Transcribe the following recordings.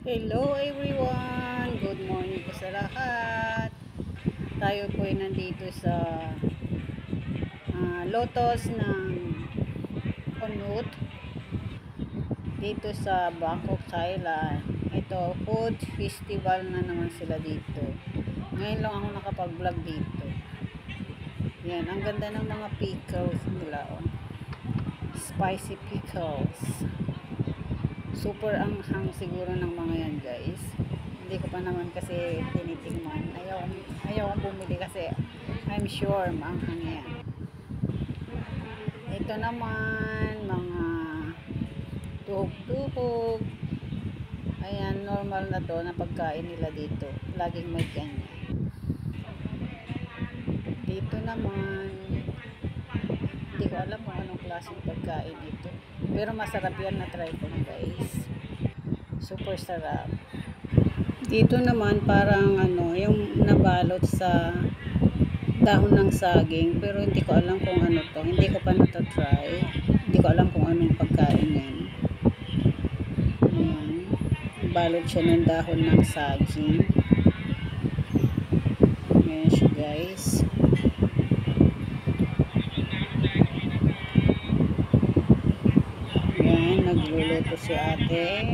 Hello everyone! Good morning po sa lahat. Tayo po ay nandito sa Lotus ng Onut dito sa Bangkok, Thailand. Ito, food festival na naman sila dito. Ngayon lang ako nakapag-vlog dito. Yan, ang ganda ng mga pickles nila. Oh. Spicy pickles. Super anghang siguro ng mga yan, guys. Hindi ko pa naman kasi tinitingnan. Ayaw kong bumili kasi I'm sure maanghang yan. Ito naman mga tuhog-tuhog. Ayan, normal na to na pagkain nila dito. Laging may ganyan. Dito naman hindi ko alam kung anong klaseng pagkain ito. Pero masarap yan, na try ko na, guys. Super sarap. Dito naman parang yung nabalot sa dahon ng saging, pero hindi ko alam kung ano to. Hindi ko pa na-try. Hindi ko alam kung anong pagkain yan. Ayan. Balot siya ng dahon ng saging. Ayan siya, guys. Ayan, nagluluto si ate.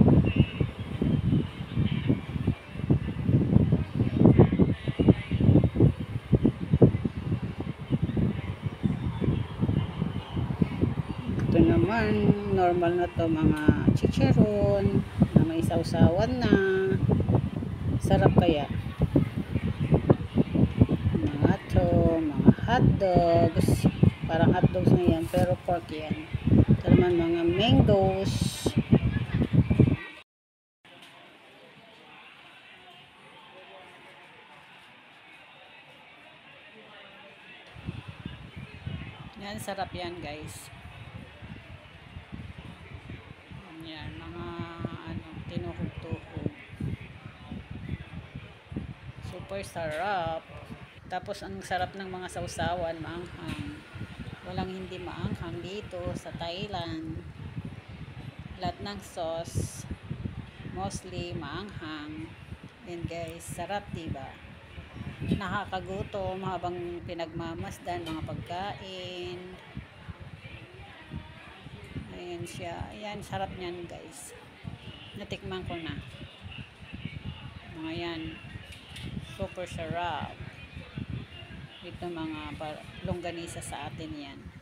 Ito naman, normal na to, mga chicharon na may sausawan na. Sarap kaya. Mga hotdogs. Parang hotdogs na yan, pero pork yan. Ito naman mga mangoes. Yan, sarap yan, guys. Yan, mga tinuhog-tuhog. Super sarap. Tapos ang sarap ng mga sausawan, maanghang. Walang hindi maanghang dito sa Thailand. Lahat ng sauce mostly maanghang. Yan, guys, sarap, diba? Nakakagutom habang pinagmamasdan mga pagkain. Ayan siya. Ayan, sarap niyan, guys. Natikman ko na. Mga yan. Super sarap. Ito mga longganisa sa atin yan.